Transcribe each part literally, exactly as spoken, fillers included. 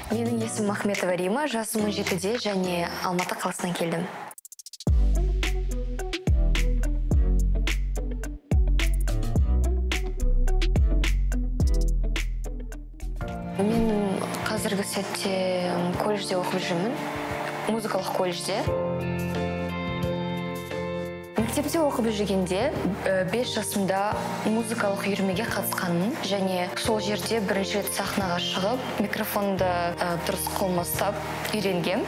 Менің есімім Ахметова Рима, жасым он жетіде және Алматы қаласынан келдім. Мен қазіргі сәтте колледжде оқып жүрмін, музыкалық колледжде. Мектепте оқып жүргенде бес жасымда музыкалық үйірмеге қатысқанмын және сол жерде бірінші рет сахнаға шығып, микрофонды дұрыс қолмастап үйренгем.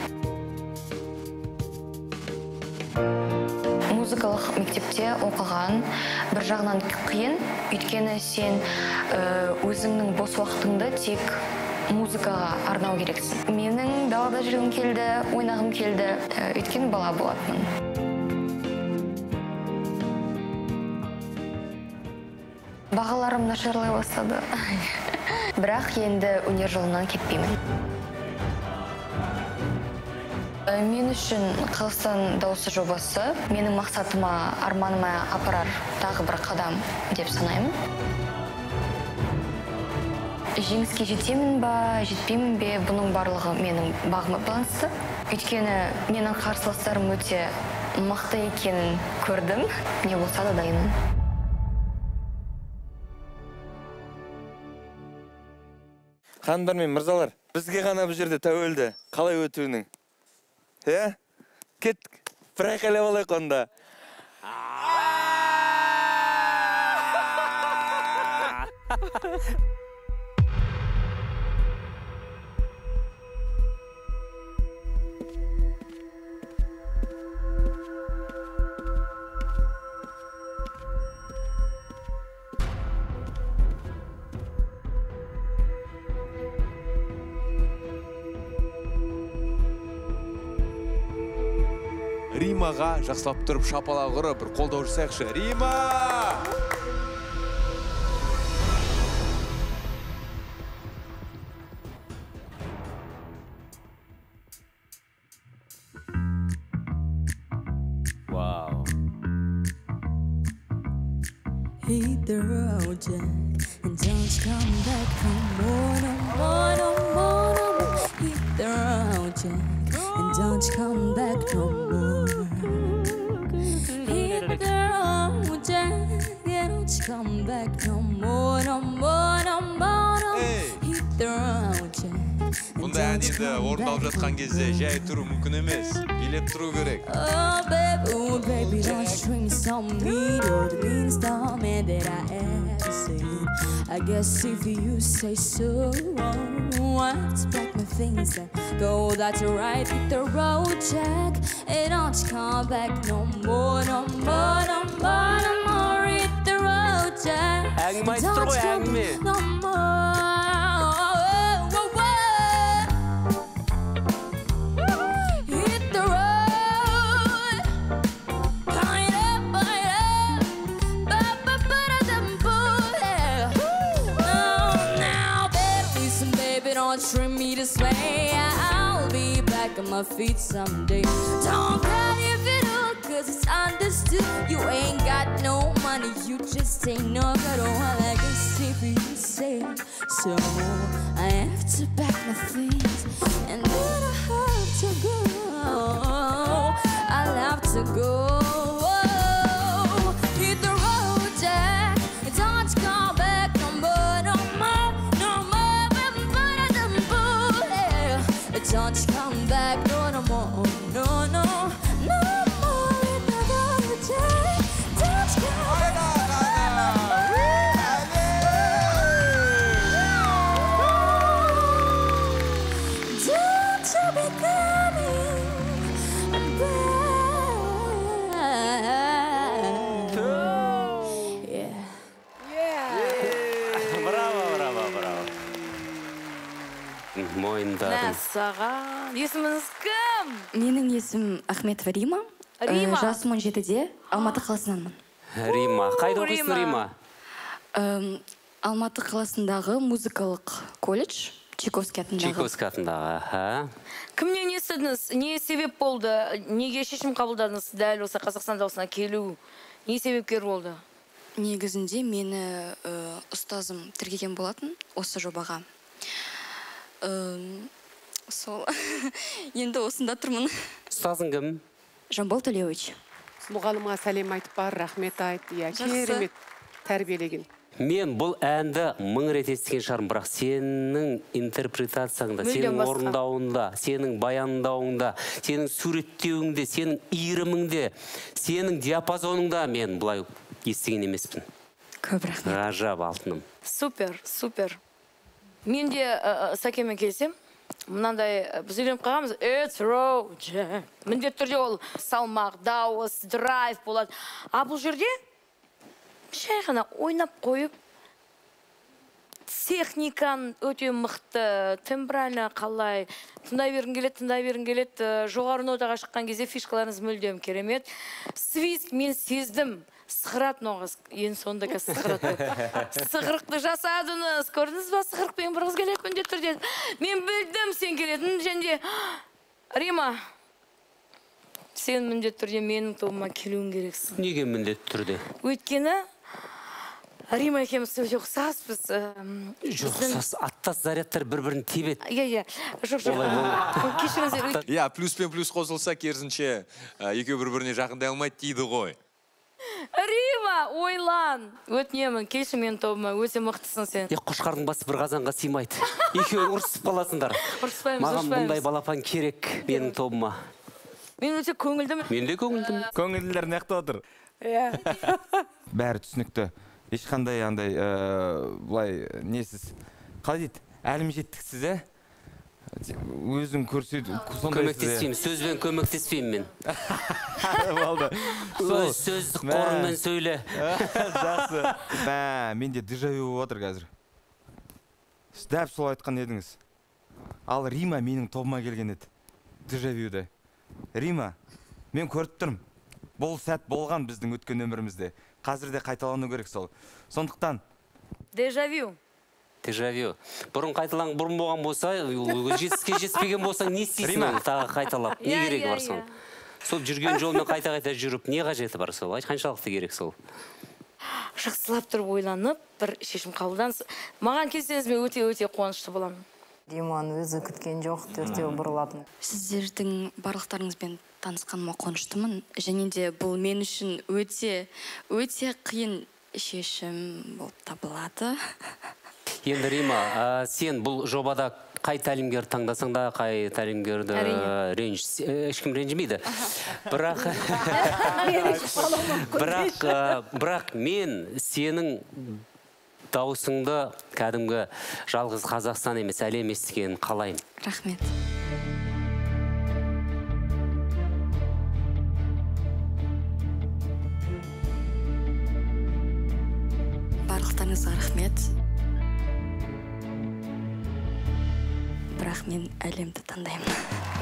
Музыкалық мектепте оқыған бір жағынан қиын, өйткені сен өзіңнің бос уақытыңды тек музыкаға арнау керексің. Менің далада жүргім келді, ойнағым келді, өйткені бала болатынмын. Бағаларым нашарлай бастады. Бірақ енді өнер жолынан кетпеймін. Мен үшін Қазақстан дауысы жобасы менің мақсатыма, арманыма апарар тағы бір қадам деп санаймын. Жеңіске жетемін ба, жетпеймін бе, бұның барлығы менің бағыма байланысты. Өйткені менің қарсыластарым өте мықты екенін көрдім, не болса да дайынмын. Ханымдар мен мырзалар, бізге ғана бұл жерде тәуелді қалай өтуінің? Е? Кеттік, бір айқайлап алайық онда. Римаға жақсылап тұрып шапалақ ұрып, бір қолдау жасайықшы. Рима! Вау! Hit the road, Jack, and don't come back no more, no more, no more, no more. Hit the road, Jack, and don't come back no more. Hit the road, Jack, and don't come back no more, no more, no more, no more. Hit the road, Jack. Бұндай әнді орындалып жатқан кезде жай тұру мүмкін емес, билеп тұру керек. Oh baby, oh baby, don't string on me. You're the meanest dumb man that I ever seen. I guess if you say so, I have to pack my things and go. That's right, hit the road, Jack. And don't come back no more, no more, no more, no more. Hit the road, Jack. Әң майстыр ғой, әңгіме. No more. Trim me this way, I'll be back on my feet someday. Don't cry if it all, cause it's understood. You ain't got no money, you just ain't no good. Oh, I guess if you say so, I have to pack my things, and then I have to go. I'll have to go. Hit the road, Jack, and don't come back no more, no more, no more. Don't come back, no, no more, no, no, no more. Hit the road, Jack. Don't come back. Don't you be coming back. Yeah. Yeah. Браво, браво, браво. Мойындадым. Мәссаған. Есіміңіз кім? Менің есімім Ахметова Рима. Рима. Жасым он жетіде, Алматы қаласынанмын. Рима. Қайда оқисың, Рима? Алматы қаласындағы музыкалық колледж, Чайковский атындағы. Чайковский атындағы. Кімнен естідіңіз? Не себеп болды? Неге шешім қабылдадыңыз дәл осы Қазақстан дауысына келу? Не себепкер болды? Негізінде мені ұстазым тіркеген болатын осы жобаға. Сол. Енді осында тұрмын. Ұстазың кім? Жамбол Төлеуович. Мұғалымға сәлем айтып бар, рахмет айт. Иә, керемет тәрбиелеген. Мен бұл әнді мың рет естіген шығармын, бірақ сенің интерпретацияңда, сенің орындауында, сенің баяндауыңда, сенің суреттеуіңде, сенің иіріміңде, сенің диапазоныңда мен бұлай естіген емеспін. Көп рахмет. Ғажап, алтыным. Супер, супер. Мен де Сәкемен келсем, мынандай біз үйреніп қалғанбыз, it's road, міндетті түрде ол салмақ, дауыс, драйв болады. А бұл жерде шай ғана ойнап қойып, техникан өте мықты, тембрально қалай, тыңдай бергің келеді, тыңдай бергің келеді, жоғары нотаға шыққан кезде фишкаларыңыз мүлдем керемет. Свист мен сездім. Сығырат ноғыз, ең сондығы сығырат. Сығырықты жасадыңыз, көрдіңіз ба, сығырықпен бір қыз келеді міндетті түрде. Мен білдім сен келетін, және Рима, сен міндетті түрде менің тобыма келуің керексің. Неге міндетті түрде? Өйткені Рима екеуміз өте ұқсаспыз. Жоқ, ұқсас, аттас зарядтар бір-бірін тебет. Иә, иә, жоқ, жоқ. Кешіріңіздер. Иә, плюс пен плюс қосылса, керісінше екеу бір-біріне жақындай алмайды дейді ғой. Рима, ойлан. Өтінемін, келші менің тобыма, өте мықтысың сен. Е, қошқардың басы бір қазанға сыймайды. Екеуің ұрсып қаласыңдар. Ұрыспаймыз, Маған ұрыспаймыз. бұндай балапан керек менің тобыма. Мен өте көңілдім. Мен де көңілдім. Көңілділер неқті отыр. Бәрі түсінікті. Ешқандай андай бұлай несіз. Қалай дейді? Әлім жеттіксіз, ә? Өзің көрсету. Көмектеспеймін, сөзбен көмектеспеймін мен. Болды. Өз сөз қорыңмен сөйле. Жақсы. Бә, менде дежавю отыр қазір. Дәп сол айтқан едіңіз. Ал Рима менің тобыма келген еді. Дежавюді. Рима, мен көріп тұрмын. Бұл сәт болған біздің өткен өмірімізде. Қазір де қайталану керек сол. Сондықтан. Дежавю. Дежавю. Бұрын қайталаң, бұрын болған болса, жетіске жетіспеген болсаң, не істейсің тағы қайталап? Не керек бар сол? Сол жүрген жолмен қайта-қайта жүріп, не қажеті бар сол? Айт, қаншалықты керек сол? Жақсылап тұрып ойланып, бір шешім қабылдансын. Маған келсеңіз мен өте-өте қуанышты боламын. Риманы өзі күткен жоқ, төртеу бұрылатын. Сіздердің барлықтарыңызбен танысқаныма қуаныштымын. Және де бұл мен үшін өте, өте қиын шешім болып табылады. Енді Рима, сен бұл жобада қай тәлімгер таңдасаң да, қай тәлімгерді ешкім ренжімейді. Бірақ бірақ мен сенің дауысыңды кәдімгі жалғыз Қазақстан емес, әлем естігенін қалаймын. Рахмет. Барлықтарыңызға рахмет. Бірақ мен әлемді таңдаймын.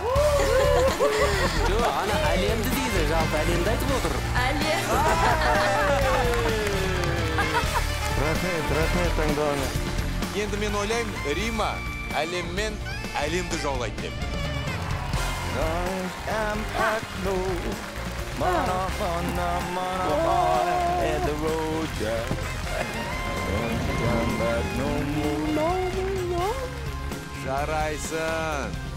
Жоқ, ана әлемді дейді, жалпы әлемді айтып отыр. Әлем. Рахмет, рахмет таңдауыңа. Енді мен ойлаймын, Рима әлеммен әлемді жаулайды деп. Жарайсын.